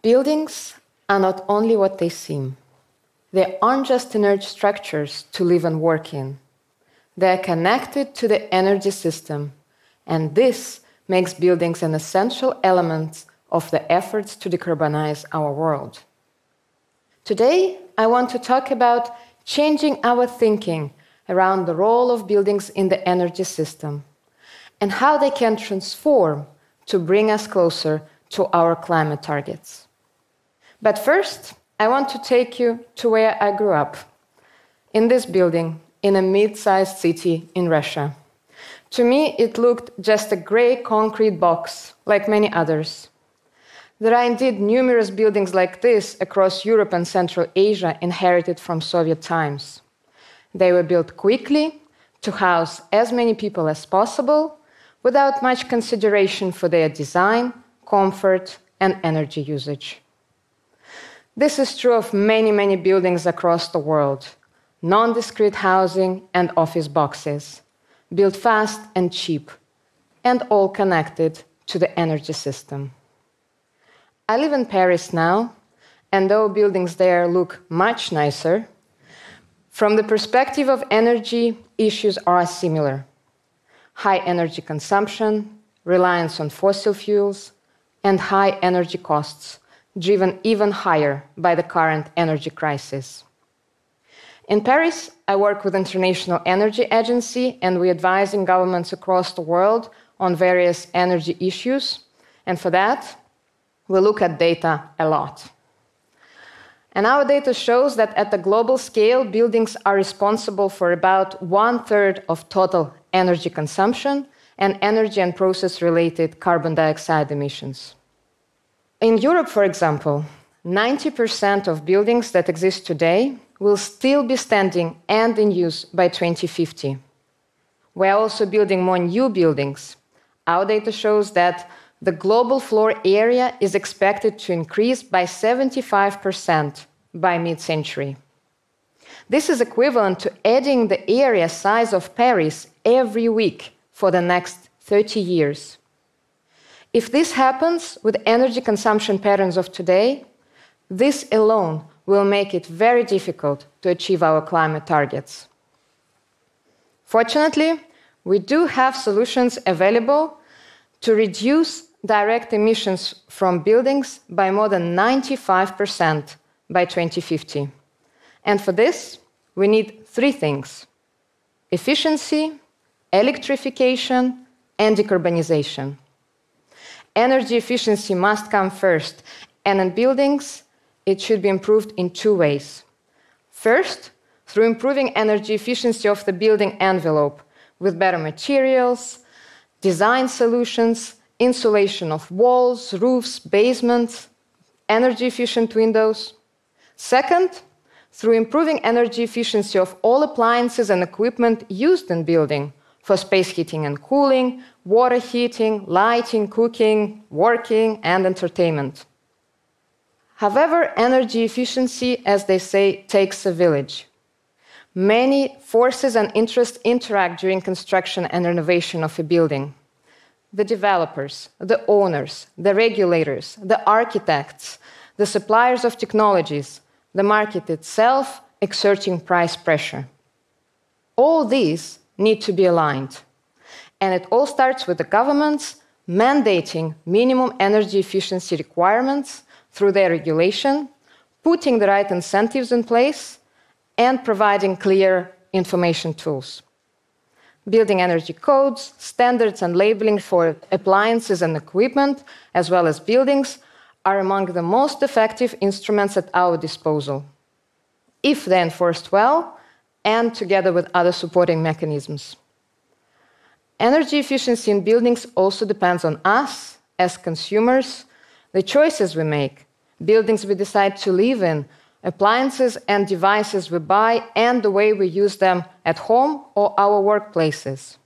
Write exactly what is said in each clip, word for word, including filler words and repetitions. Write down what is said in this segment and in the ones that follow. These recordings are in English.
Buildings are not only what they seem. They aren't just inert structures to live and work in. They are connected to the energy system, and this makes buildings an essential element of the efforts to decarbonize our world. Today, I want to talk about changing our thinking around the role of buildings in the energy system and how they can transform to bring us closer to our climate targets. But first, I want to take you to where I grew up, in this building, in a mid-sized city in Russia. To me, it looked just a grey concrete box, like many others. There are indeed numerous buildings like this across Europe and Central Asia inherited from Soviet times. They were built quickly to house as many people as possible, without much consideration for their design, comfort, and energy usage. This is true of many, many buildings across the world. Non-discrete housing and office boxes, built fast and cheap, and all connected to the energy system. I live in Paris now, and though buildings there look much nicer, from the perspective of energy, issues are similar. High energy consumption, reliance on fossil fuels, and high energy costs, driven even higher by the current energy crisis. In Paris, I work with the International Energy Agency, and we're advising governments across the world on various energy issues. And for that, we look at data a lot. And our data shows that at the global scale, buildings are responsible for about one-third of total energy consumption and energy and process-related carbon dioxide emissions. In Europe, for example, ninety percent of buildings that exist today will still be standing and in use by twenty fifty. We are also building more new buildings. Our data shows that the global floor area is expected to increase by seventy-five percent by mid-century. This is equivalent to adding the area size of Paris every week for the next thirty years. If this happens with energy consumption patterns of today, this alone will make it very difficult to achieve our climate targets. Fortunately, we do have solutions available to reduce direct emissions from buildings by more than ninety-five percent by twenty fifty. And for this, we need three things: efficiency, electrification, and decarbonization. Energy efficiency must come first, and in buildings, it should be improved in two ways. First, through improving energy efficiency of the building envelope with better materials, design solutions, insulation of walls, roofs, basements, energy-efficient windows. Second, through improving energy efficiency of all appliances and equipment used in building for space heating and cooling, water heating, lighting, cooking, working, and entertainment. However, energy efficiency, as they say, takes a village. Many forces and interests interact during construction and renovation of a building. The developers, the owners, the regulators, the architects, the suppliers of technologies, the market itself exerting price pressure. All these need to be aligned. And it all starts with the governments mandating minimum energy efficiency requirements through their regulation, putting the right incentives in place, and providing clear information tools. Building energy codes, standards, and labeling for appliances and equipment, as well as buildings, are among the most effective instruments at our disposal, if they're enforced well and together with other supporting mechanisms. Energy efficiency in buildings also depends on us as consumers, the choices we make, buildings we decide to live in, appliances and devices we buy, and the way we use them at home or our workplaces.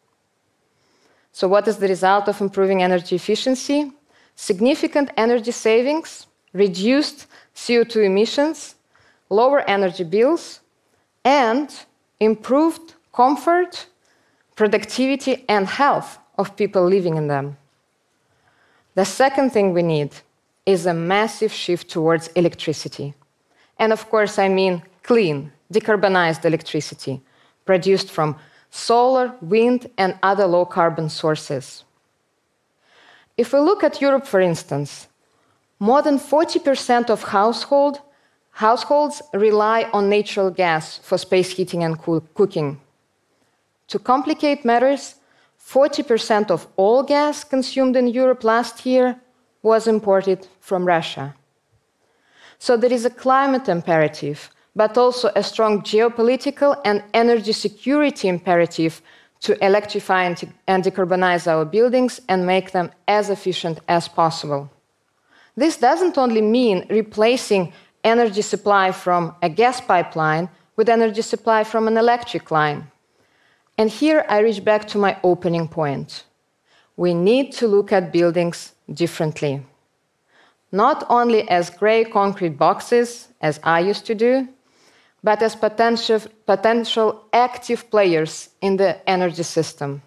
So what is the result of improving energy efficiency? Significant energy savings, reduced C O two emissions, lower energy bills, and improved comfort, productivity, and health of people living in them. The second thing we need is a massive shift towards electricity. And of course, I mean clean, decarbonized electricity, produced from solar, wind, and other low-carbon sources. If we look at Europe, for instance, more than forty percent of household, households rely on natural gas for space heating and cool cooking. To complicate matters, forty percent of all gas consumed in Europe last year was imported from Russia. So there is a climate imperative, but also a strong geopolitical and energy security imperative to electrify and decarbonize our buildings and make them as efficient as possible. This doesn't only mean replacing energy supply from a gas pipeline with energy supply from an electric line. And here I reach back to my opening point. We need to look at buildings differently. Not only as gray concrete boxes, as I used to do, but as potential, potential active players in the energy system.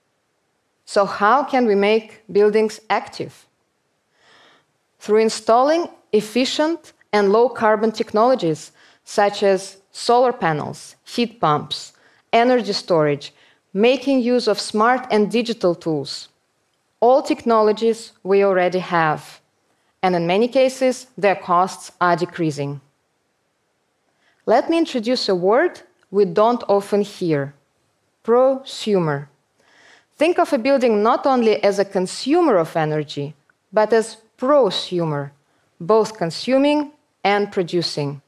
So how can we make buildings active? Through installing efficient and low-carbon technologies such as solar panels, heat pumps, energy storage, making use of smart and digital tools. All technologies we already have, and in many cases, their costs are decreasing. Let me introduce a word we don't often hear: prosumer. Think of a building not only as a consumer of energy, but as prosumer, both consuming and producing.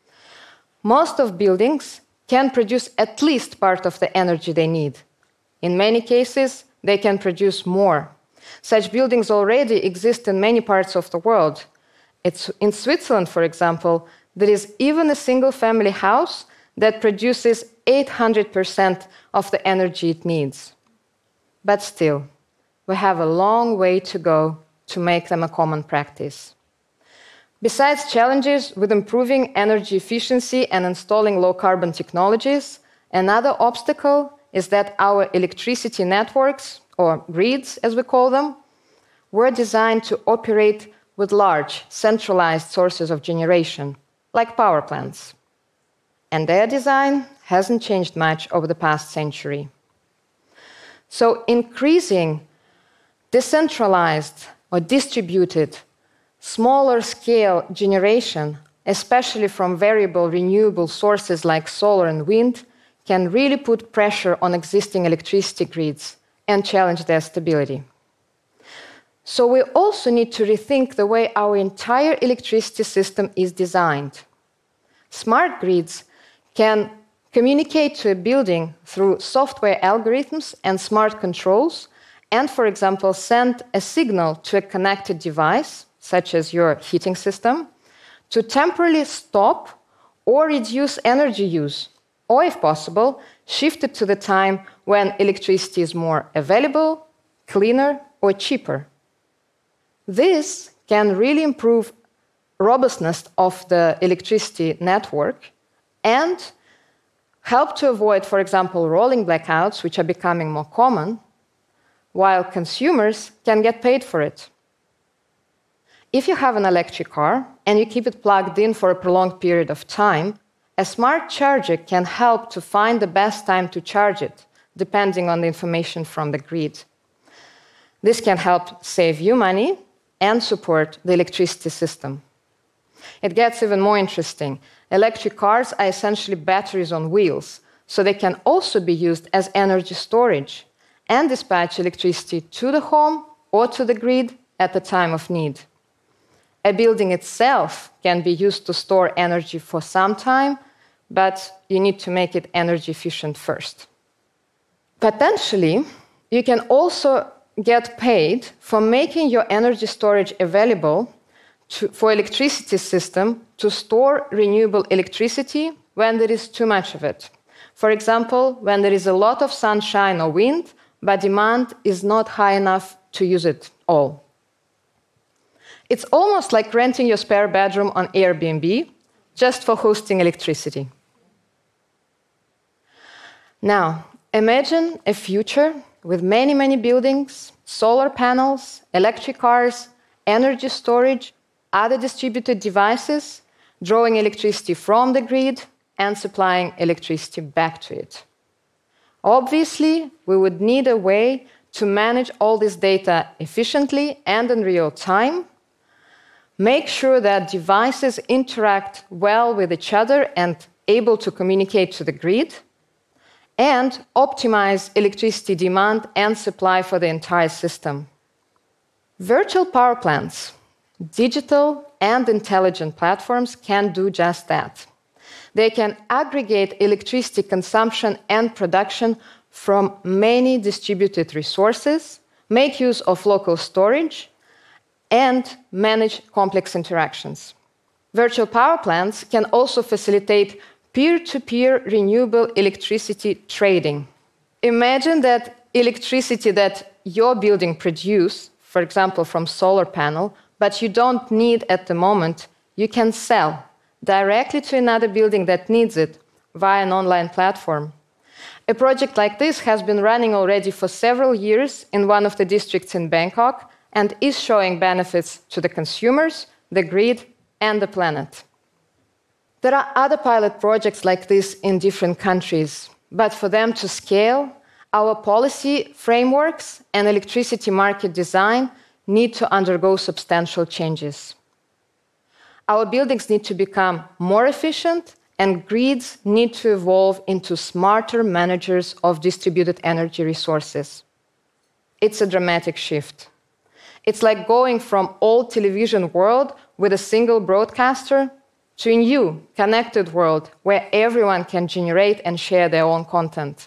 Most of buildings can produce at least part of the energy they need. In many cases, they can produce more. Such buildings already exist in many parts of the world. It's, in Switzerland, for example, there is even a single-family house that produces eight hundred percent of the energy it needs. But still, we have a long way to go to make them a common practice. Besides challenges with improving energy efficiency and installing low-carbon technologies, another obstacle is that our electricity networks, or grids as we call them, were designed to operate with large, centralized sources of generation, like power plants. And their design hasn't changed much over the past century. So increasing decentralized or distributed, smaller scale generation, especially from variable renewable sources like solar and wind, can really put pressure on existing electricity grids and challenge their stability. So we also need to rethink the way our entire electricity system is designed. Smart grids can communicate to a building through software algorithms and smart controls, and, for example, send a signal to a connected device, such as your heating system, to temporarily stop or reduce energy use, or, if possible, shift it to the time when electricity is more available, cleaner, or cheaper. This can really improve robustness of the electricity network and help to avoid, for example, rolling blackouts, which are becoming more common, while consumers can get paid for it. If you have an electric car and you keep it plugged in for a prolonged period of time, a smart charger can help to find the best time to charge it, depending on the information from the grid. This can help save you money and support the electricity system. It gets even more interesting. Electric cars are essentially batteries on wheels, so they can also be used as energy storage and dispatch electricity to the home or to the grid at the time of need. A building itself can be used to store energy for some time, but you need to make it energy efficient first. Potentially, you can also get paid for making your energy storage available to, for electricity system to store renewable electricity when there is too much of it. For example, when there is a lot of sunshine or wind, but demand is not high enough to use it all. It's almost like renting your spare bedroom on Airbnb just for hosting electricity. Now, imagine a future with many, many buildings, solar panels, electric cars, energy storage, other distributed devices, drawing electricity from the grid and supplying electricity back to it. Obviously, we would need a way to manage all this data efficiently and in real time, make sure that devices interact well with each other and able to communicate to the grid, and optimize electricity demand and supply for the entire system. Virtual power plants, digital and intelligent platforms can do just that. They can aggregate electricity consumption and production from many distributed resources, make use of local storage, and manage complex interactions. Virtual power plants can also facilitate peer-to-peer renewable electricity trading. Imagine that electricity that your building produces, for example, from solar panel, but you don't need at the moment, you can sell directly to another building that needs it via an online platform. A project like this has been running already for several years in one of the districts in Bangkok and is showing benefits to the consumers, the grid, and the planet. There are other pilot projects like this in different countries, but for them to scale, our policy frameworks and electricity market design need to undergo substantial changes. Our buildings need to become more efficient, and grids need to evolve into smarter managers of distributed energy resources. It's a dramatic shift. It's like going from old television world with a single broadcaster to a new, connected world where everyone can generate and share their own content.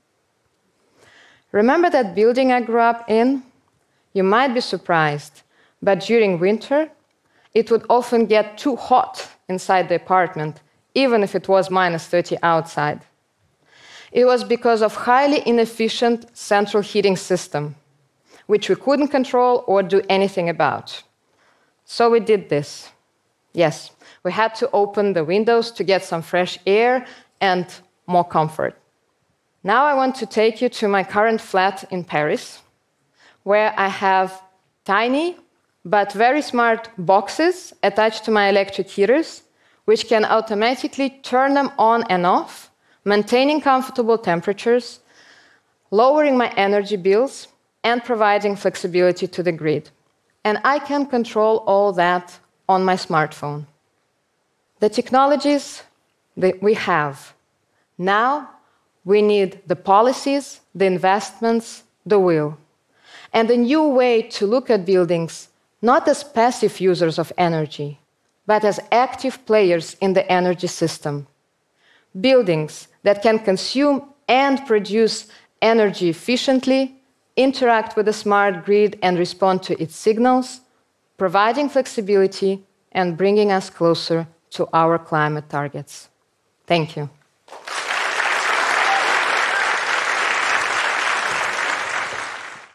Remember that building I grew up in? You might be surprised, but during winter, it would often get too hot inside the apartment, even if it was minus thirty outside. It was because of highly inefficient central heating system, which we couldn't control or do anything about. So we did this. Yes, we had to open the windows to get some fresh air and more comfort. Now I want to take you to my current flat in Paris, where I have tiny but very smart boxes attached to my electric heaters, which can automatically turn them on and off, maintaining comfortable temperatures, lowering my energy bills, and providing flexibility to the grid. And I can control all that on my smartphone. The technologies that we have. Now we need the policies, the investments, the will, and a new way to look at buildings not as passive users of energy, but as active players in the energy system. Buildings that can consume and produce energy efficiently, interact with the smart grid and respond to its signals, providing flexibility and bringing us closer to our climate targets. Thank you.